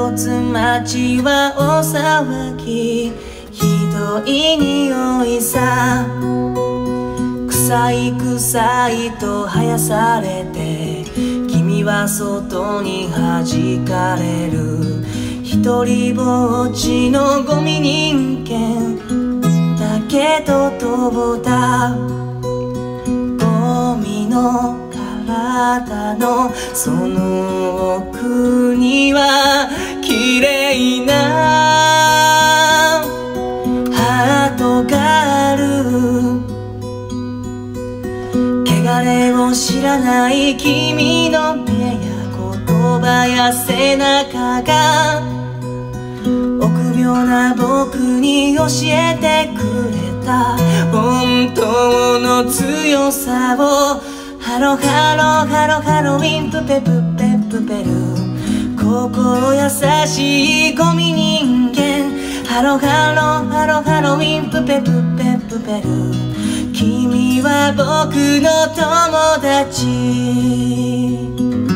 つ街は大騒ぎ、ひどい匂いさ。臭い臭いと生やされて、君は外に弾かれる。一人ぼっちのゴミ人間だけどどうだ。ゴミの体のその奥には綺麗なハートがある。汚れを知らない君の目や言葉や背中が臆病な僕に教えてくれた本当の強さを。ハロハロハロハロウィンプペプペプペル、心優しいゴミ人間。ハロハロハロハロウィンプペプペプペル、君は僕の友達。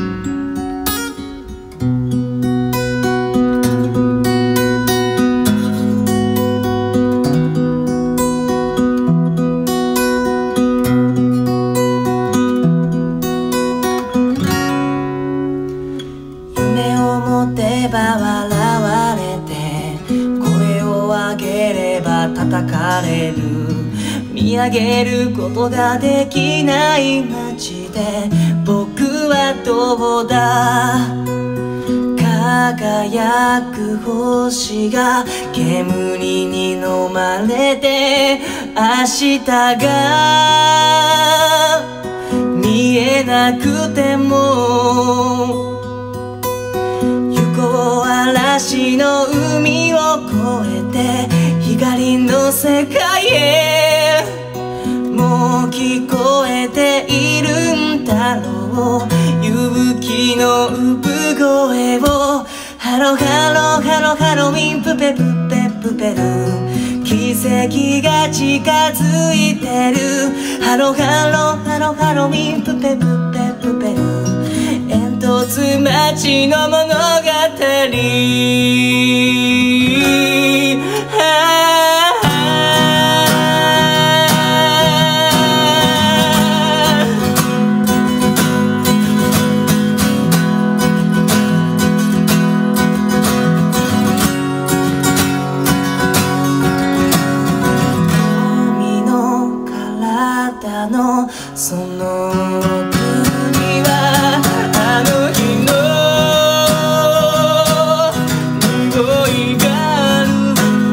笑われて声を上げれば叩かれる。見上げることができない街で僕はどうだ。輝く星が煙に飲まれて明日が見えなくても、嵐の海を越えて光の世界へ。もう聞こえているんだろう、勇気の産声を。ハロハロハロハロウィンプペプペプペル、奇跡が近づいてる。ハロハロハロハロウィンプペプペプペル、煙突町の物語。ゴミの体のその奥にはあの日の匂いがある。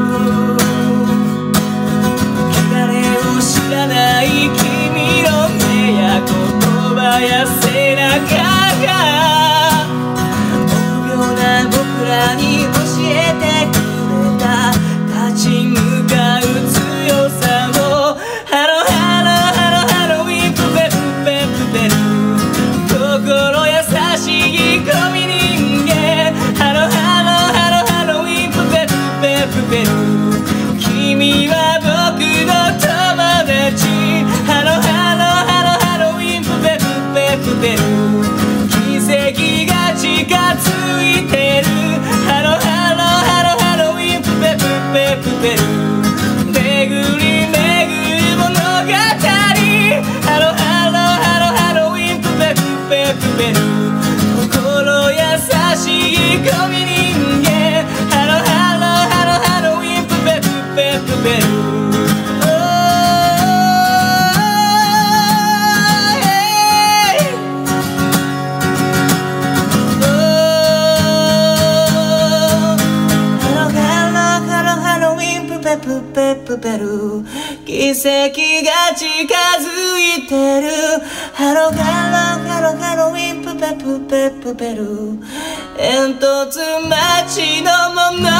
汚れを知らない君の目や言葉や背中が臆病な僕らに教えてくれた立ち向かう強さを。ハロハロハロハロウィンプペプペプペル、心優しいゴミ人間。ハロハロハロハロウィンプペプペプペル、君は僕の友達。ハロハロハロハロウィンプペプペプペル、奇跡が近づいてる。ハロハロハロハロウィンプペプペプペル、巡り巡る物語。ハロハロハロハロウィンプペプペプペル、心優しいゴミ人間。ハロハロハロハロウィンプペプペプペル。ペプペプペル、奇跡が近づいてる。ハロハロハロハロウィンプペプペプペル、煙突町の物語。